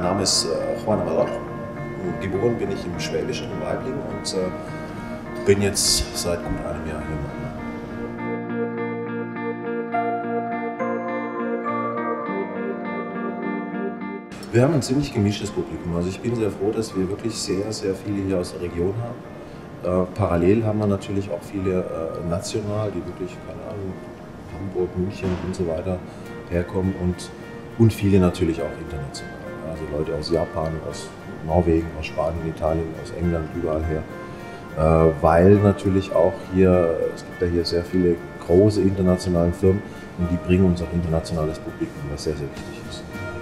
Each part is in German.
Name ist Juan Amador. Geboren bin ich im Schwäbischen, in Waiblingen, und bin jetzt seit gut einem Jahr hier in Mannheim. Wir haben ein ziemlich gemischtes Publikum. Also ich bin sehr froh, dass wir wirklich sehr, sehr viele hier aus der Region haben. Parallel haben wir natürlich auch viele national, die wirklich, keine Ahnung, Hamburg, München und so weiter herkommen, und viele natürlich auch international. Also Leute aus Japan, aus Norwegen, aus Spanien, Italien, aus England, überall her. Weil natürlich auch hier, es gibt ja hier sehr viele große internationale Firmen, und die bringen uns auch internationales Publikum, was sehr, sehr wichtig ist.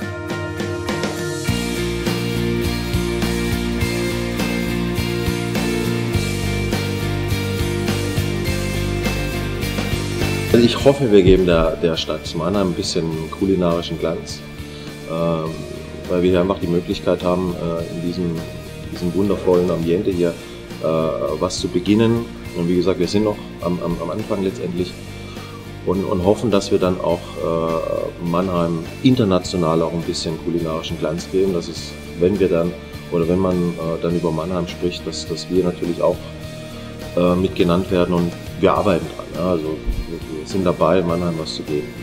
Ich hoffe, wir geben der Stadt Mannheim ein bisschen kulinarischen Glanz, weil wir hier einfach die Möglichkeit haben, in diesem wundervollen Ambiente hier was zu beginnen. Und wie gesagt, wir sind noch am Anfang letztendlich, und hoffen, dass wir dann auch Mannheim international auch ein bisschen kulinarischen Glanz geben. Das ist, wenn man dann über Mannheim spricht, dass wir natürlich auch mit genannt werden, und wir arbeiten dran. Ja, also wir sind dabei, Mannheim was zu geben.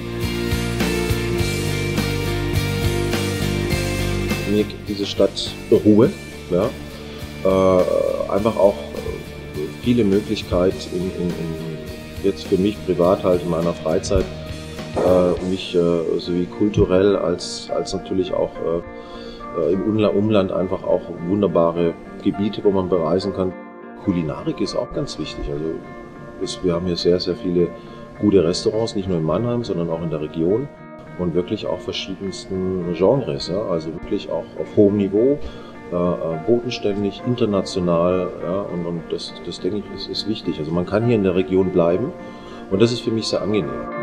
Mir gibt diese Stadt Ruhe, ja? Einfach auch viele Möglichkeiten jetzt für mich privat halt in meiner Freizeit, mich sowie kulturell als natürlich auch im Umland einfach auch wunderbare Gebiete, wo man bereisen kann. Kulinarik ist auch ganz wichtig. Also wir haben hier sehr, sehr viele gute Restaurants, nicht nur in Mannheim, sondern auch in der Region, und wirklich auch verschiedensten Genres. Ja? Also wirklich auch auf hohem Niveau, bodenständig, international. Ja? Und das denke ich, ist wichtig. Also man kann hier in der Region bleiben, und das ist für mich sehr angenehm.